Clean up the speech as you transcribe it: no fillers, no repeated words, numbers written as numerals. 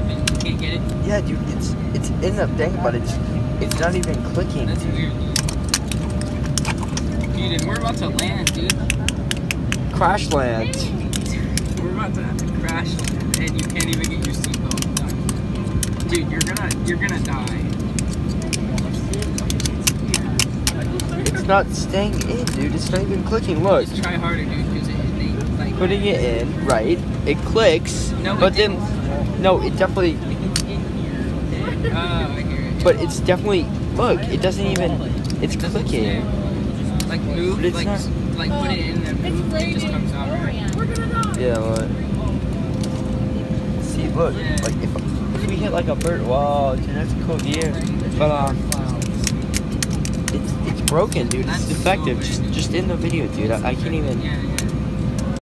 happened? You can't get it? Yeah, dude, it's in the thing, but it's not even clicking. That's weird, dude. And we're about to land, dude. Crash land. We're about to crash land, and you can't even get your seatbelt done. Dude, you're gonna die. It's not staying in, dude. It's not even clicking. Look. Just try harder, dude, because like putting it in, right? It clicks, no, but then no, it definitely. Oh, I hear it. But it's definitely look. It doesn't even. It's clicking. Like move, like put it in and move. It just comes out, right? Yeah. Look. See, look. Yeah. Like if we hit like a bird. Wow, dude, that's a cool view. But it's broken, dude. It's defective. Just in the video, dude. I can't even.